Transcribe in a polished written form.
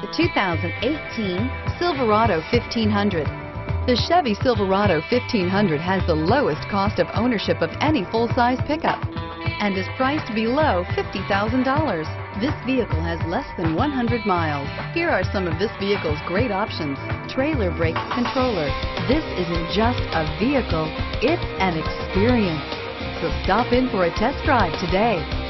2018 Silverado 1500. The Chevy Silverado 1500 has the lowest cost of ownership of any full-size pickup and is priced below $50,000. This vehicle has less than 100 miles. Here are some of this vehicle's great options: trailer brake controller. This isn't just a vehicle, it's an experience. So stop in for a test drive today.